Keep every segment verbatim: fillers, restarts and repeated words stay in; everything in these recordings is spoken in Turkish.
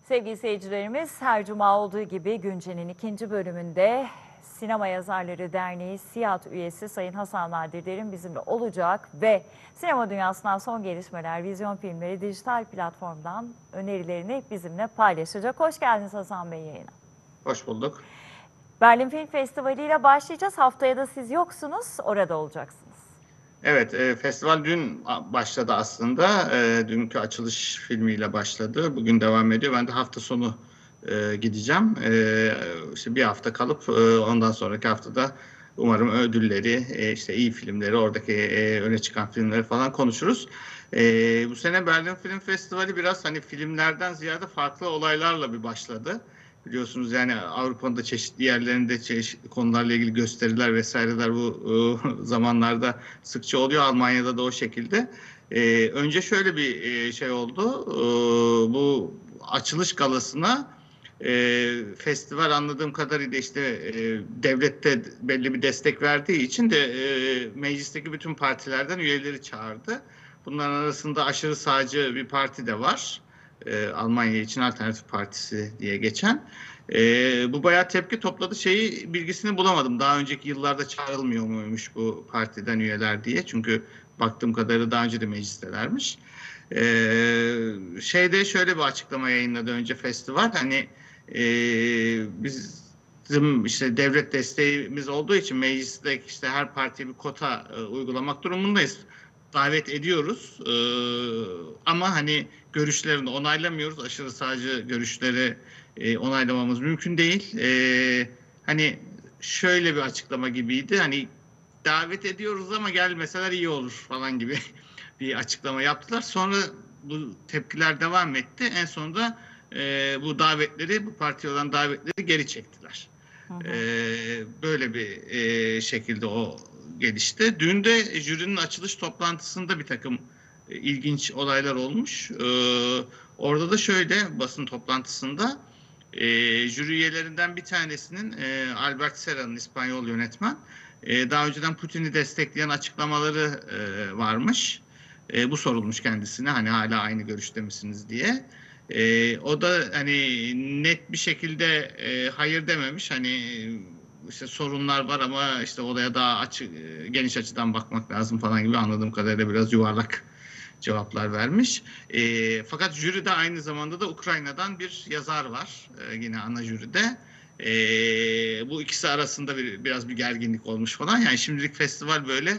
Sevgili seyircilerimiz, her cuma olduğu gibi Günce'nin ikinci bölümünde Sinema Yazarları Derneği SİAD üyesi Sayın Hasan Nadir Derin bizimle olacak ve sinema dünyasından son gelişmeler, vizyon filmleri dijital platformdan önerilerini bizimle paylaşacak. Hoş geldiniz Hasan Bey yayına. Hoş bulduk. Berlin Film Festivali ile başlayacağız. Haftaya da siz yoksunuz, orada olacaksınız. Evet, e, festival dün başladı aslında. E, dünkü açılış filmiyle başladı. Bugün devam ediyor. Ben de hafta sonu e, gideceğim. E, işte bir hafta kalıp e, ondan sonraki haftada umarım ödülleri, e, işte iyi filmleri, oradaki e, öne çıkan filmleri falan konuşuruz. E, bu sene Berlin Film Festivali biraz hani filmlerden ziyade farklı olaylarla bir başladı. Biliyorsunuz yani Avrupa'nın da çeşitli yerlerinde çeşitli konularla ilgili gösteriler vesaireler bu e, zamanlarda sıkça oluyor. Almanya'da da o şekilde. E, önce şöyle bir e, şey oldu. E, bu açılış galasına e, festival anladığım kadarıyla işte e, devlette belli bir destek verdiği için de e, meclisteki bütün partilerden üyeleri çağırdı. Bunların arasında aşırı sağcı bir parti de var. E, Almanya için Alternatif Partisi diye geçen. E, bu bayağı tepki topladı. Şeyi bilgisini bulamadım. Daha önceki yıllarda çağrılmıyor muymuş bu partiden üyeler diye. Çünkü baktığım kadarıyla daha önce de meclistelermiş. E, şeyde şöyle bir açıklama yayınladı önce festival. Hani e, biz bizim işte devlet desteğimiz olduğu için mecliste işte her partiye bir kota e, uygulamak durumundayız. Davet ediyoruz. E, ama hani görüşlerini onaylamıyoruz. Aşırı sağcı görüşleri e, onaylamamız mümkün değil. E, hani şöyle bir açıklama gibiydi. Hani davet ediyoruz ama gelmeseler iyi olur falan gibi bir açıklama yaptılar. Sonra bu tepkiler devam etti. En sonunda e, bu davetleri, bu partiye olan davetleri geri çektiler. Hı hı. E, böyle bir e, şekilde o gelişti. Dün de jürinin açılış toplantısında bir takım e, ilginç olaylar olmuş. E, orada da şöyle basın toplantısında e, jüri üyelerinden bir tanesinin e, Albert Serra'nın İspanyol yönetmen e, daha önceden Putin'i destekleyen açıklamaları e, varmış. E, bu sorulmuş kendisine hani hala aynı görüşte misiniz diye. E, o da hani net bir şekilde e, hayır dememiş. Hani işte sorunlar var ama işte olaya daha açık, geniş açıdan bakmak lazım falan gibi anladığım kadarıyla biraz yuvarlak cevaplar vermiş. E, fakat jüride aynı zamanda da Ukrayna'dan bir yazar var. E, yine ana jüride. E, bu ikisi arasında bir, biraz bir gerginlik olmuş falan. Yani şimdilik festival böyle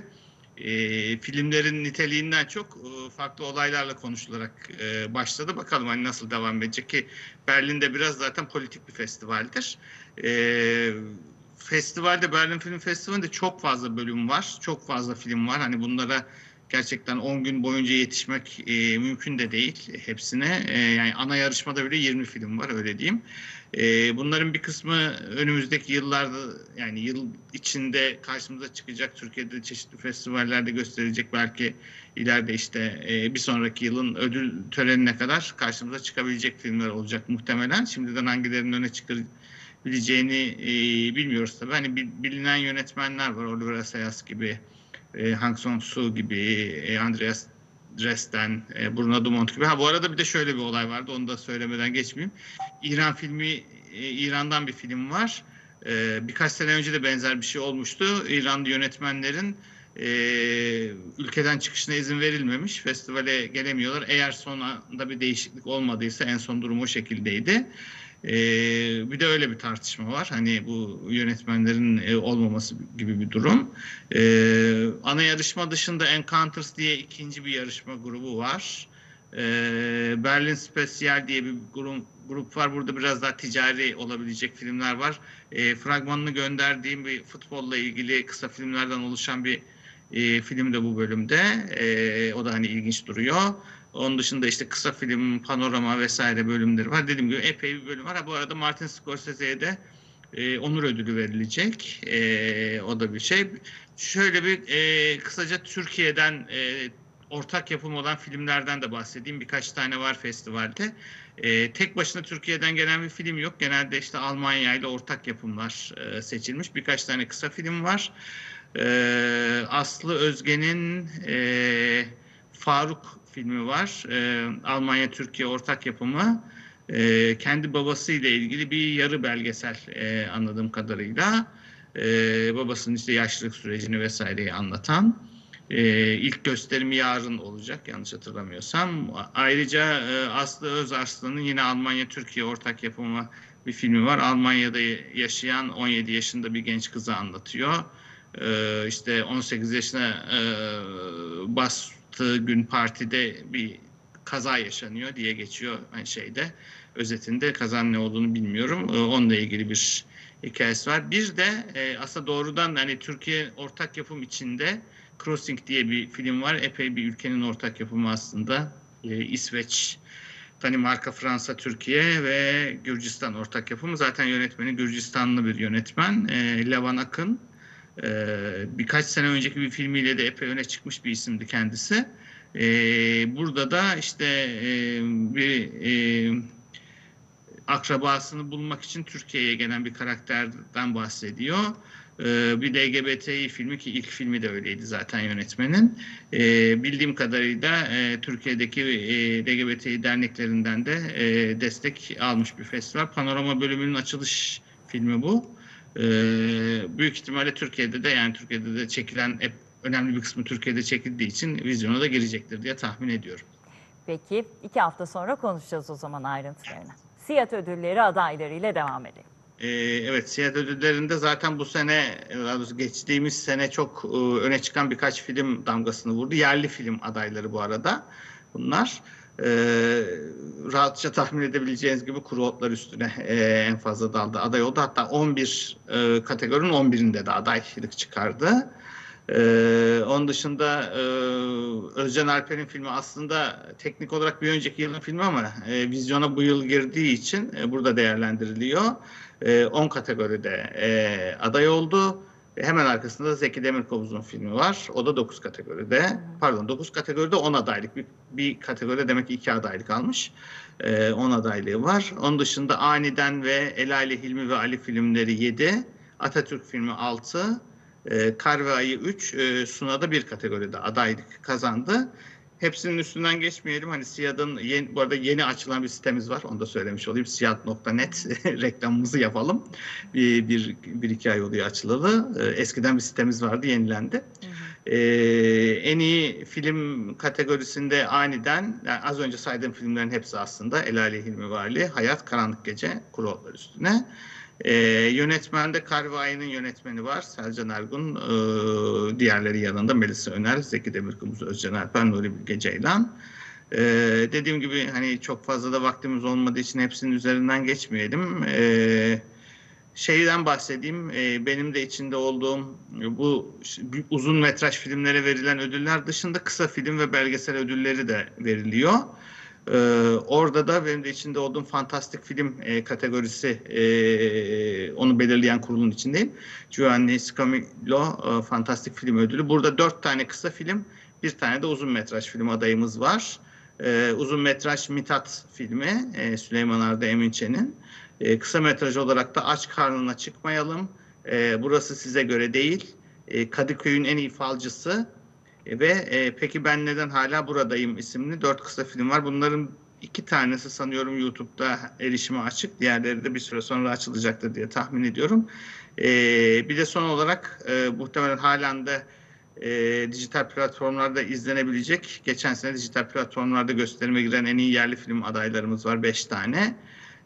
e, filmlerin niteliğinden çok e, farklı olaylarla konuşularak e, başladı. Bakalım hani nasıl devam edecek ki Berlin'de biraz zaten politik bir festivaldir. E, festivalde Berlin Film Festivali'nde çok fazla bölüm var. Çok fazla film var. Hani bunlara gerçekten on gün boyunca yetişmek e, mümkün de değil hepsine. E, yani ana yarışmada bile yirmi film var öyle diyeyim. E, bunların bir kısmı önümüzdeki yıllarda yani yıl içinde karşımıza çıkacak. Türkiye'de çeşitli festivallerde gösterilecek. Belki ileride işte e, bir sonraki yılın ödül törenine kadar karşımıza çıkabilecek filmler olacak muhtemelen. Şimdiden hangilerinin öne çıkabileceğini e, bilmiyoruz tabii. Hani bilinen yönetmenler var. Oliver Assayas gibi, e, Hang Sang-soo gibi, e, Andreas Dresden, e, Bruno Dumont gibi. Ha bu arada bir de şöyle bir olay vardı. Onu da söylemeden geçmeyeyim. İran filmi, e, İran'dan bir film var. E, birkaç sene önce de benzer bir şey olmuştu. İranlı yönetmenlerin e, ülkeden çıkışına izin verilmemiş. Festivale gelemiyorlar. Eğer son anda bir değişiklik olmadıysa en son durum o şekildeydi. Ee, bir de öyle bir tartışma var. Hani bu yönetmenlerin e, olmaması gibi bir durum. Ee, ana yarışma dışında Encounters diye ikinci bir yarışma grubu var. Ee, Berlin Special diye bir grup, grup var. Burada biraz daha ticari olabilecek filmler var. Ee, fragmanını gönderdiğim bir futbolla ilgili kısa filmlerden oluşan bir e, film de bu bölümde. E, o da hani ilginç duruyor. Onun dışında işte kısa film, panorama vesaire bölümleri var. Dediğim gibi epey bir bölüm var. Ha, bu arada Martin Scorsese'ye de e, onur ödülü verilecek. E, o da bir şey. Şöyle bir e, kısaca Türkiye'den e, ortak yapım olan filmlerden de bahsedeyim. Birkaç tane var festivalde. E, tek başına Türkiye'den gelen bir film yok. Genelde işte Almanya ile ortak yapımlar e, seçilmiş. Birkaç tane kısa film var. E, Aslı Özge'nin e, Faruk filmi var. E, Almanya-Türkiye ortak yapımı. e, kendi babasıyla ilgili bir yarı belgesel e, anladığım kadarıyla. E, babasının işte yaşlılık sürecini vesaireyi anlatan. E, ilk gösterimi yarın olacak yanlış hatırlamıyorsam. Ayrıca e, Aslı Özarslan'ın yine Almanya-Türkiye ortak yapımı bir filmi var. Almanya'da yaşayan on yedi yaşında bir genç kızı anlatıyor. E, işte on sekiz yaşına e, bastığı gün partide bir kaza yaşanıyor diye geçiyor hani şeyde. Özetinde kazanın ne olduğunu bilmiyorum. E, onunla ilgili bir hikayesi var. Bir de e, aslında doğrudan hani Türkiye ortak yapım içinde Crossing diye bir film var. Epey bir ülkenin ortak yapımı aslında. E, İsveç, Danimarka, Fransa, Türkiye ve Gürcistan ortak yapımı. Zaten yönetmeni Gürcistanlı bir yönetmen. E, Levan Akın. E, birkaç sene önceki bir filmiyle de epey öne çıkmış bir isimdi kendisi. E, burada da işte e, bir e, akrabasını bulmak için Türkiye'ye gelen bir karakterden bahsediyor. Ee, bir L G B T filmi ki ilk filmi de öyleydi zaten yönetmenin. Ee, bildiğim kadarıyla e, Türkiye'deki e, L G B T derneklerinden de e, destek almış bir festival. Panorama bölümünün açılış filmi bu. Ee, büyük ihtimalle Türkiye'de de yani Türkiye'de de çekilen hep önemli bir kısmı Türkiye'de çekildiği için vizyona da girecektir diye tahmin ediyorum. Peki iki hafta sonra konuşacağız o zaman ayrıntılarını. Siyat ödülleri adaylarıyla devam edelim. Ee, evet, Siyat ödüllerinde zaten bu sene, daha doğrusu geçtiğimiz sene çok e, öne çıkan birkaç film damgasını vurdu. Yerli film adayları bu arada bunlar. Ee, rahatça tahmin edebileceğiniz gibi Kuru Otlar Üstüne e, en fazla dalda aday oldu. Hatta on bir e, kategorinin on birinde de adaylık çıkardı. Ee, onun dışında e, Özcan Alper'in filmi aslında teknik olarak bir önceki yılın filmi ama e, vizyona bu yıl girdiği için e, burada değerlendiriliyor. E, on kategoride e, aday oldu. Hemen arkasında da Zeki Demirkubuz'un filmi var. O da dokuz kategoride. Pardon dokuz kategoride on adaylık. Bir, bir kategoride demek ki iki adaylık almış. E, on adaylığı var. Onun dışında Aniden ve Ela ile Hilmi ve Ali filmleri yedi. Atatürk filmi altı. E, Kar ve Ayı üç. E, Suna'da bir kategoride adaylık kazandı. Hepsinin üstünden geçmeyelim. Hani Siyad'ın yeni, bu arada yeni açılan bir sitemiz var. Onu da söylemiş olayım. siyad nokta net reklamımızı yapalım. Bir, bir, bir iki ay oluyor açılalı. Ee, eskiden bir sitemiz vardı, yenilendi. Hı hı. Ee, en iyi film kategorisinde Aniden, yani az önce saydığım filmlerin hepsi aslında Elali Hilmi Vali, Hayat, Karanlık Gece, Kuru Otlar Üstüne. Ee, yönetmende Kar ve Ayı'nın yönetmeni var. Selcan Ergun. Ee, diğerleri yanında Melisa Öner, Zeki Demirkubuz, Özcan Alper, Nuri Bilge Ceylan. Ee, dediğim gibi hani çok fazla da vaktimiz olmadığı için hepsinin üzerinden geçmeyelim. Ee, şeyden bahsedeyim. Ee, benim de içinde olduğum bu uzun metraj filmlere verilen ödüller dışında kısa film ve belgesel ödülleri de veriliyor. Ee, orada da benim de içinde olduğum fantastik film e, kategorisi e, onu belirleyen kurulun içindeyim. Giovanni Scamillo e, fantastik film ödülü. Burada dört tane kısa film, bir tane de uzun metraj film adayımız var. E, uzun metraj Mithat filmi e, Süleyman Arda Eminçe'nin. E, kısa metraj olarak da Aç Karnına Çıkmayalım. E, Burası Size Göre Değil. E, Kadıköy'ün En İyi Falcısı. Ve e, Peki Ben Neden Hala Buradayım isimli dört kısa film var. Bunların iki tanesi sanıyorum YouTube'da erişime açık. Diğerleri de bir süre sonra açılacaktır diye tahmin ediyorum. E, bir de son olarak e, muhtemelen halen de e, dijital platformlarda izlenebilecek. Geçen sene dijital platformlarda gösterime giren en iyi yerli film adaylarımız var. Beş tane.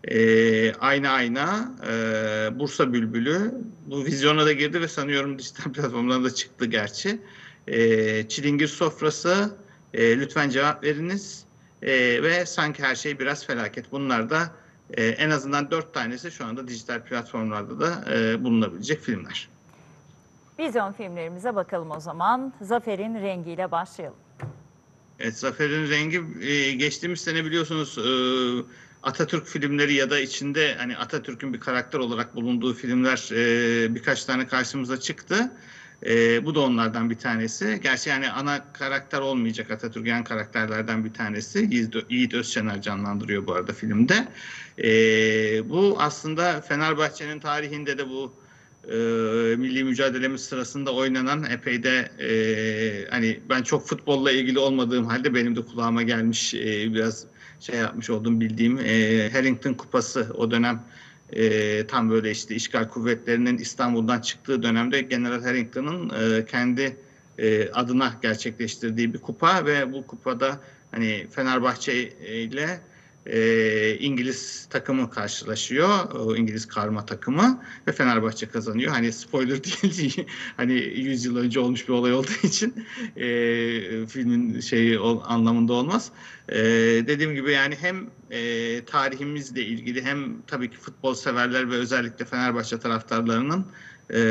E, Ayna Ayna, e, Bursa Bülbülü. Bu vizyona da girdi ve sanıyorum dijital platformlarda da çıktı gerçi. E, Çilingir Sofrası, e, Lütfen Cevap Veriniz e, ve Sanki Her Şey Biraz Felaket. Bunlar da e, en azından dört tanesi şu anda dijital platformlarda da e, bulunabilecek filmler. Vizyon filmlerimize bakalım o zaman. Zafer'in Rengiyle başlayalım. Evet, Zafer'in Rengi e, geçtiğimiz sene biliyorsunuz e, Atatürk filmleri ya da içinde hani Atatürk'ün bir karakter olarak bulunduğu filmler e, birkaç tane karşımıza çıktı. E, bu da onlardan bir tanesi. Gerçi yani ana karakter olmayacak Atatürk, yan karakterlerden bir tanesi. Yiğit, Yiğit Özçener canlandırıyor bu arada filmde. E, bu aslında Fenerbahçe'nin tarihinde de bu e, milli mücadelemiz sırasında oynanan epey de e, hani ben çok futbolla ilgili olmadığım halde benim de kulağıma gelmiş e, biraz şey yapmış olduğum bildiğim e, Harrington Kupası o dönem e, tam böyle işte işgal kuvvetlerinin İstanbul'dan çıktığı dönemde General Harrington'ın e, kendi e, adına gerçekleştirdiği bir kupa ve bu kupada hani Fenerbahçe ile e, İngiliz takımı karşılaşıyor. O İngiliz karma takımı ve Fenerbahçe kazanıyor. Hani spoiler değil, hani yüz yıl önce olmuş bir olay olduğu için e, filmin şeyi o, anlamında olmaz. E, dediğim gibi yani hem e, tarihimizle ilgili hem tabii ki futbol severler ve özellikle Fenerbahçe taraftarlarının e,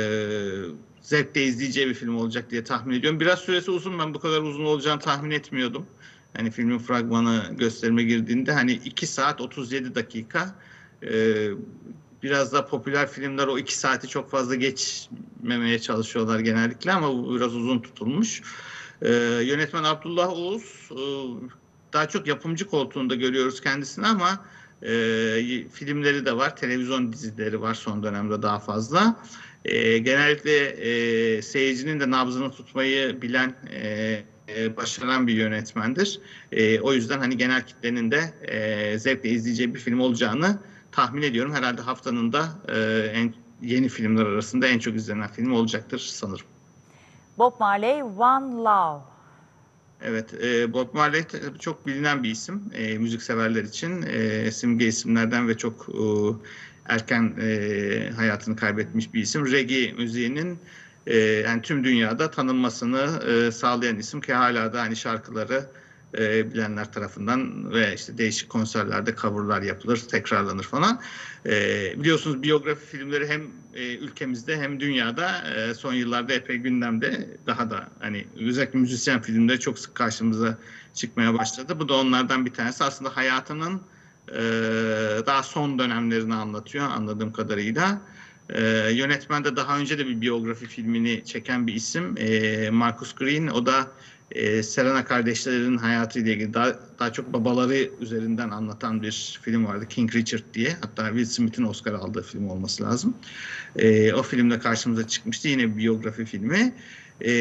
zevkle izleyeceği bir film olacak diye tahmin ediyorum. Biraz süresi uzun. Ben bu kadar uzun olacağını tahmin etmiyordum. Hani filmin fragmanı gösterime girdiğinde hani iki saat otuz yedi dakika e, biraz da popüler filmler o iki saati çok fazla geçmemeye çalışıyorlar genellikle ama bu biraz uzun tutulmuş. E, yönetmen Abdullah Oğuz e, daha çok yapımcı koltuğunda görüyoruz kendisini ama e, filmleri de var, televizyon dizileri var son dönemde daha fazla. E, genellikle e, seyircinin de nabzını tutmayı bilen e, e, başaran bir yönetmendir. E, o yüzden hani genel kitlenin de e, zevkle izleyeceği bir film olacağını tahmin ediyorum. Herhalde haftanın da e, en yeni filmler arasında en çok izlenen film olacaktır sanırım. Bob Marley, One Love. Evet, e, Bob Marley çok bilinen bir isim e, müzikseverler için. E, simge isimlerden ve çok e, erken e, hayatını kaybetmiş bir isim. Reggae müziğinin e, yani tüm dünyada tanınmasını e, sağlayan isim ki hala da hani şarkıları e, bilenler tarafından ve işte değişik konserlerde coverlar yapılır, tekrarlanır falan. E, biliyorsunuz biyografi filmleri hem e, ülkemizde hem dünyada e, son yıllarda epey gündemde. Daha da hani özellikle müzisyen filmleri çok sık karşımıza çıkmaya başladı. Bu da onlardan bir tanesi. Aslında hayatının e, daha son dönemlerini anlatıyor anladığım kadarıyla. E, yönetmen de daha önce de bir biyografi filmini çeken bir isim. E, Marcus Green. O da e, Serena kardeşlerin hayatıyla ilgili daha, daha çok babaları üzerinden anlatan bir film vardı. King Richard diye. Hatta Will Smith'in Oscar aldığı film olması lazım. E, o filmde karşımıza çıkmıştı. Yine bir biyografi filmi. E,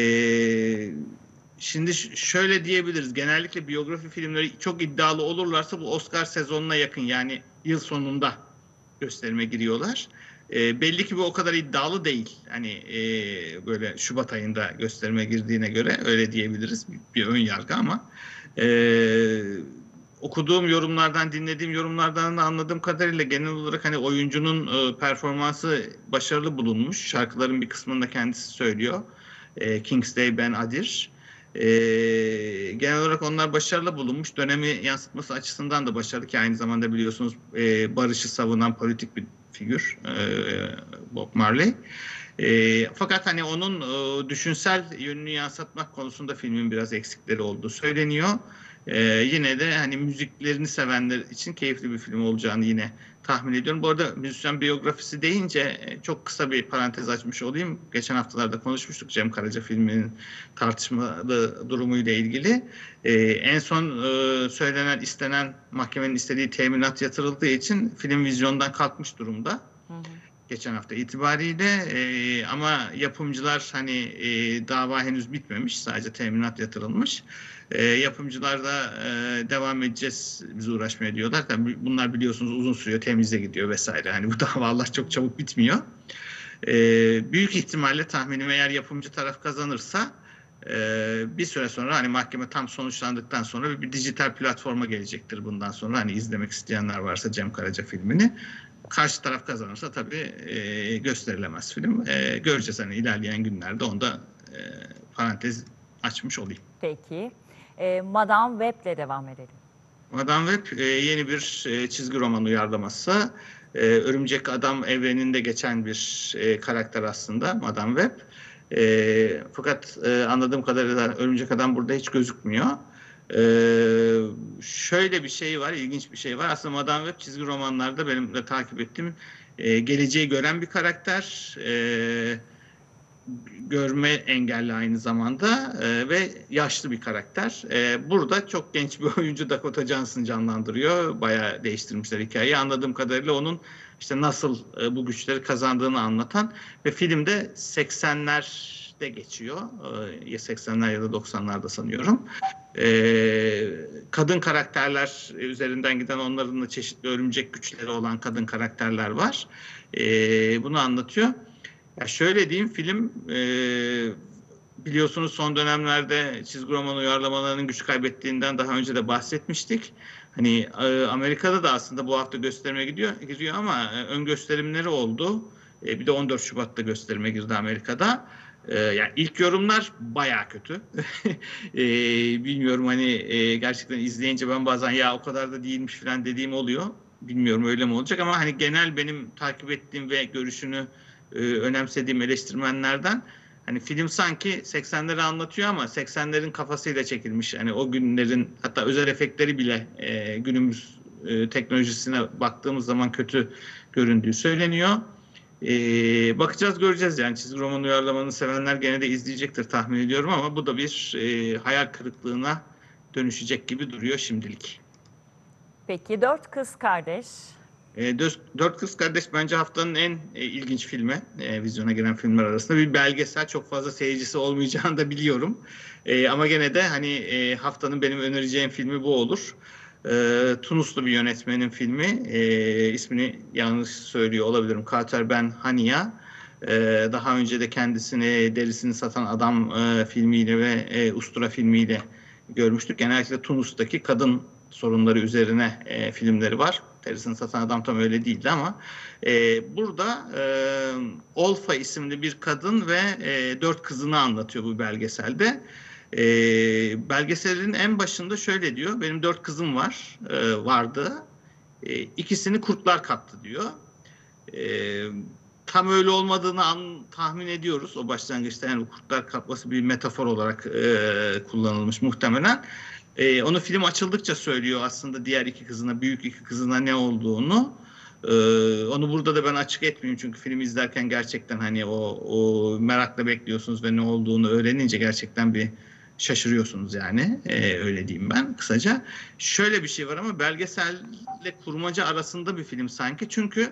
şimdi şöyle diyebiliriz. Genellikle biyografi filmleri çok iddialı olurlarsa bu Oscar sezonuna yakın yani yıl sonunda gösterime giriyorlar. E, belli ki bu o kadar iddialı değil. Hani e, böyle Şubat ayında gösterime girdiğine göre öyle diyebiliriz. Bir, bir ön yargı ama e, okuduğum yorumlardan, dinlediğim yorumlardan da anladığım kadarıyla genel olarak hani oyuncunun e, performansı başarılı bulunmuş. Şarkıların bir kısmını da kendisi söylüyor. E, King's Day Ben Adir. E, genel olarak onlar başarılı bulunmuş. Dönemi yansıtması açısından da başarılı ki aynı zamanda biliyorsunuz e, barışı savunan politik bir figür e, Bob Marley. E, fakat hani onun e, düşünsel yönünü yansıtmak konusunda filmin biraz eksikleri olduğu söyleniyor. E, yine de hani müziklerini sevenler için keyifli bir film olacağını yine tahmin ediyorum. Bu arada müzisyen biyografisi deyince çok kısa bir parantez açmış olayım. Geçen haftalarda konuşmuştuk Cem Karaca filminin tartışmalı durumuyla ilgili. Ee, en son e, söylenen, istenen, mahkemenin istediği teminat yatırıldığı için film vizyondan kalkmış durumda. Hı hı. Geçen hafta itibariyle e, ama yapımcılar hani e, dava henüz bitmemiş, sadece teminat yatırılmış. E, yapımcılar da e, devam edeceğiz, biz uğraşmaya diyorlar. Tabii bunlar biliyorsunuz uzun sürüyor, temize gidiyor vesaire. Hani bu davalar çok çabuk bitmiyor. E, büyük ihtimalle tahminim eğer yapımcı taraf kazanırsa e, bir süre sonra hani mahkeme tam sonuçlandıktan sonra bir, bir dijital platforma gelecektir bundan sonra. Hani izlemek isteyenler varsa Cem Karaca filmini. Karşı taraf kazanırsa tabii e, gösterilemez film. E, göreceğiz hani ilerleyen günlerde onu da e, parantez açmış olayım. Peki. E, Madame Web'le devam edelim. Madame Web e, yeni bir e, çizgi roman uyarlaması. E, Örümcek Adam evreninde geçen bir e, karakter aslında Madame Web. E, fakat e, anladığım kadarıyla Örümcek Adam burada hiç gözükmüyor. Ee, şöyle bir şey var, ilginç bir şey var. Aslında Madame Web çizgi romanlarda benim de takip ettiğim e, geleceği gören bir karakter. E, görme engelli aynı zamanda e, ve yaşlı bir karakter. E, burada çok genç bir oyuncu Dakota Johnson canlandırıyor. Bayağı değiştirmişler hikayeyi. Anladığım kadarıyla onun işte nasıl e, bu güçleri kazandığını anlatan ve filmde seksenlerde geçiyor. E, ya seksenler ya da doksanlarda sanıyorum. E, kadın karakterler üzerinden giden, onların da çeşitli örümcek güçleri olan kadın karakterler var. E, bunu anlatıyor. Ya şöyle diyeyim, film e, biliyorsunuz son dönemlerde çizgi roman uyarlamalarının güç kaybettiğinden daha önce de bahsetmiştik. Hani e, Amerika'da da aslında bu hafta gösterime gidiyor, gidiyor ama e, ön gösterimleri oldu. E, bir de on dört Şubat'ta gösterime girdi Amerika'da. E, yani ilk yorumlar bayağı kötü. e, bilmiyorum hani e, gerçekten izleyince ben bazen ya o kadar da değilmiş falan dediğim oluyor. Bilmiyorum öyle mi olacak ama hani genel benim takip ettiğim ve görüşünü e, önemsediğim eleştirmenlerden, hani film sanki seksenleri anlatıyor ama seksenlerin kafasıyla çekilmiş. Hani o günlerin hatta özel efektleri bile e, günümüz e, teknolojisine baktığımız zaman kötü göründüğü söyleniyor. E, bakacağız, göreceğiz yani. Çizgi roman uyarlamanı sevenler gene de izleyecektir tahmin ediyorum ama bu da bir e, hayal kırıklığına dönüşecek gibi duruyor şimdilik. Peki Dört Kız Kardeş. E, Dört Kız Kardeş bence haftanın en e, ilginç filmi. E, vizyona giren filmler arasında bir belgesel. Çok fazla seyircisi olmayacağını da biliyorum. E, ama gene de hani e, haftanın benim önereceğim filmi bu olur. E, Tunuslu bir yönetmenin filmi. E, ismini yanlış söylüyor olabilirim. Carter Ben Hania. E, daha önce de kendisini Derisini Satan Adam e, filmiyle ve e, Ustura filmiyle görmüştük. Genellikle Tunus'taki kadın sorunları üzerine e, filmleri var. Derisini Satan Adam tam öyle değildi ama e, burada e, Olfa isimli bir kadın ve e, dört kızını anlatıyor bu belgeselde. E, belgeselin en başında şöyle diyor: benim dört kızım var, e, vardı. E, ikisini kurtlar kaptı diyor. E, tam öyle olmadığını an, tahmin ediyoruz o başlangıçta. Yani kurtlar kapması bir metafor olarak e, kullanılmış muhtemelen. Ee, onu film açıldıkça söylüyor aslında diğer iki kızına, büyük iki kızına ne olduğunu. Ee, onu burada da ben açık etmeyeyim çünkü film izlerken gerçekten hani o, o merakla bekliyorsunuz ve ne olduğunu öğrenince gerçekten bir şaşırıyorsunuz yani. Ee, öyle diyeyim ben kısaca. Şöyle bir şey var ama belgeselle kurmaca arasında bir film sanki, çünkü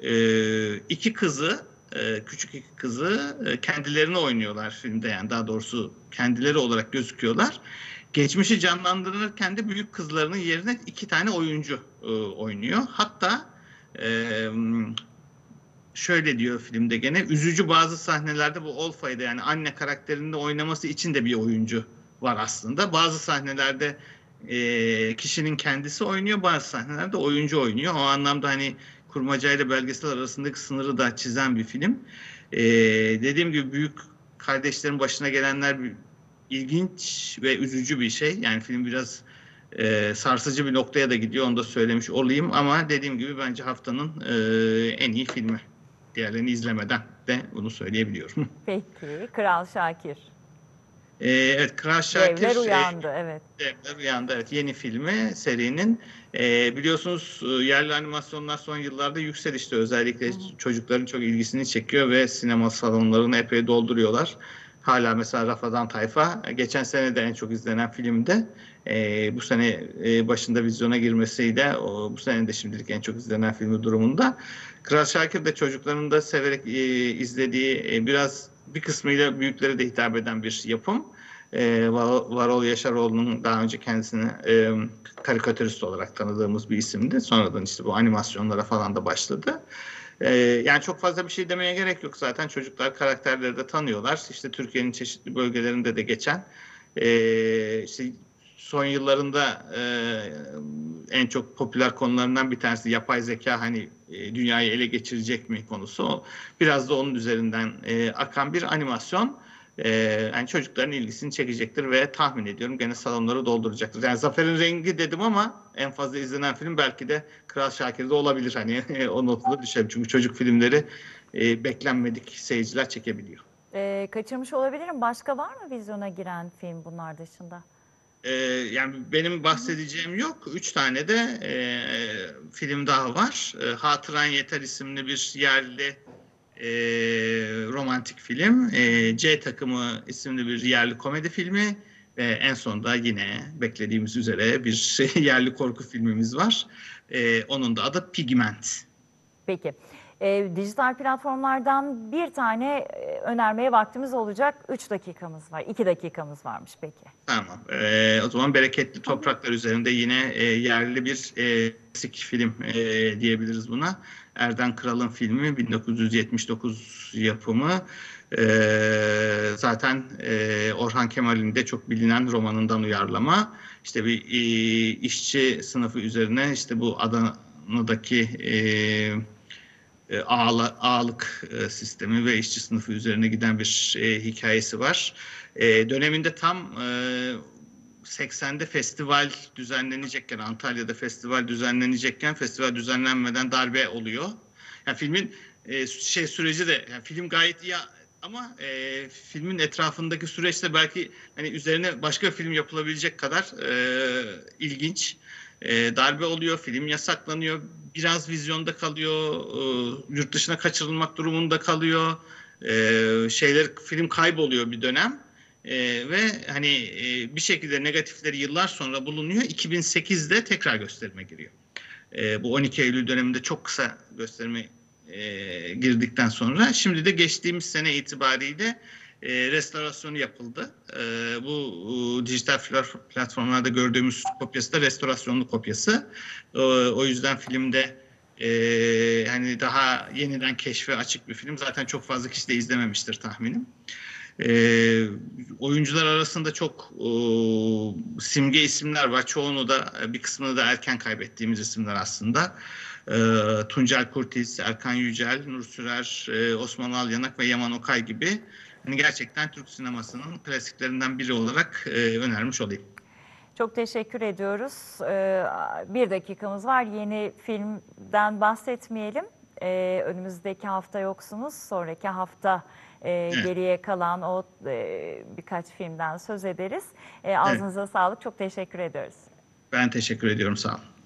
e, iki kızı, e, küçük iki kızı e, kendilerini oynuyorlar filmde, yani daha doğrusu kendileri olarak gözüküyorlar. Geçmişi canlandırırken de büyük kızlarının yerine iki tane oyuncu e, oynuyor. Hatta e, şöyle diyor filmde gene, üzücü bazı sahnelerde bu Olfa'ydı, yani anne karakterinde oynaması için de bir oyuncu var aslında. Bazı sahnelerde e, kişinin kendisi oynuyor, bazı sahnelerde oyuncu oynuyor. O anlamda hani kurmacayla belgesel arasındaki sınırı da çizen bir film. E, dediğim gibi büyük kardeşlerin başına gelenler ilginç ve üzücü bir şey. Yani film biraz e, sarsıcı bir noktaya da gidiyor. Onu da söylemiş olayım. Ama dediğim gibi bence haftanın e, en iyi filmi. Diğerlerini izlemeden de bunu söyleyebiliyorum. Peki Kral Şakir. E, evet, Kral Şakir. Devler Uyandı, e, evet. Devler Uyandı, evet. Yeni filmi serinin. E, biliyorsunuz yerli animasyonlar son yıllarda yükselişte. Özellikle Hı. çocukların çok ilgisini çekiyor ve sinema salonlarını epey dolduruyorlar. Hala mesela Rafadan Tayfa geçen sene de en çok izlenen filmde. E, bu sene e, başında vizyona girmesiyle o, bu sene de şimdilik en çok izlenen filmi durumunda. Kral Şakir de çocukların da severek e, izlediği, e, biraz bir kısmıyla büyüklere de hitap eden bir yapım. E, Varol Yaşaroğlu'nun daha önce kendisini e, karikatürist olarak tanıdığımız bir isimdi. Sonradan işte bu animasyonlara falan da başladı. Ee, yani çok fazla bir şey demeye gerek yok zaten. Çocuklar karakterleri de tanıyorlar. İşte Türkiye'nin çeşitli bölgelerinde de geçen, e, işte son yıllarında e, en çok popüler konularından bir tanesi yapay zeka, hani e, dünyayı ele geçirecek mi konusu. O, biraz da onun üzerinden e, akan bir animasyon. Ee, yani çocukların ilgisini çekecektir ve tahmin ediyorum gene salonları dolduracaktır. Yani Zafer'in Rengi dedim ama en fazla izlenen film belki de Kral Şakir'de olabilir. Hani o notuna düşelim. Çünkü çocuk filmleri e, beklenmedik seyirciler çekebiliyor. E, kaçırmış olabilirim. Başka var mı vizyona giren film bunlar dışında? Ee, yani benim bahsedeceğim yok. Üç tane de e, film daha var. E, Hatıran Yeter isimli bir yerli E, romantik film, e, C Takımı isimli bir yerli komedi filmi ve en sonunda yine beklediğimiz üzere bir yerli korku filmimiz var. E, onun da adı Pigment. Peki. E, dijital platformlardan bir tane e, önermeye vaktimiz olacak. Üç dakikamız var. iki dakikamız varmış peki. Tamam. Ee, o zaman Bereketli Topraklar üzerinde yine e, yerli bir e, klasik film e, diyebiliriz buna. Erden Kral'ın filmi, bin dokuz yüz yetmiş dokuz yapımı. Ee, zaten e, Orhan Kemal'in de çok bilinen romanından uyarlama. İşte bir e, işçi sınıfı üzerine, işte bu Adana'daki e, e, ağla, ağalık e, sistemi ve işçi sınıfı üzerine giden bir e, hikayesi var. E, döneminde tam e, seksende festival düzenlenecekken, Antalya'da festival düzenlenecekken, festival düzenlenmeden darbe oluyor. Yani filmin e, şey süreci de, yani film gayet iyi ama e, filmin etrafındaki süreçte belki hani üzerine başka bir film yapılabilecek kadar e, ilginç. E, darbe oluyor, film yasaklanıyor, biraz vizyonda kalıyor, e, yurt dışına kaçırılmak durumunda kalıyor, e, şeyler film kayboluyor bir dönem. E, ve hani e, bir şekilde negatifleri yıllar sonra bulunuyor. iki bin sekizde tekrar gösterime giriyor. E, bu on iki Eylül döneminde çok kısa gösterime e, girdikten sonra, şimdi de geçtiğimiz sene itibariyle e, restorasyonu yapıldı. E, bu e, dijital platformlarda gördüğümüz kopyası da restorasyonlu kopyası. E, o yüzden filmde e, hani daha yeniden keşfe açık bir film. Zaten çok fazla kişi de izlememiştir tahminim. E, oyuncular arasında çok e, simge isimler var. Çoğunu da, bir kısmını da erken kaybettiğimiz isimler aslında. E, Tuncel Kurtiz, Erkan Yücel, Nur Sürer, e, Osman Alyanak ve Yaman Okay gibi hani gerçekten Türk sinemasının klasiklerinden biri olarak e, önermiş olayım. Çok teşekkür ediyoruz. Ee, bir dakikamız var. Yeni filmden bahsetmeyelim. Ee, önümüzdeki hafta yoksunuz. Sonraki hafta e, Evet. geriye kalan o e, birkaç filmden söz ederiz. E, Evet. ağzınıza sağlık. Çok teşekkür ediyoruz. Ben teşekkür ediyorum. Sağ olun.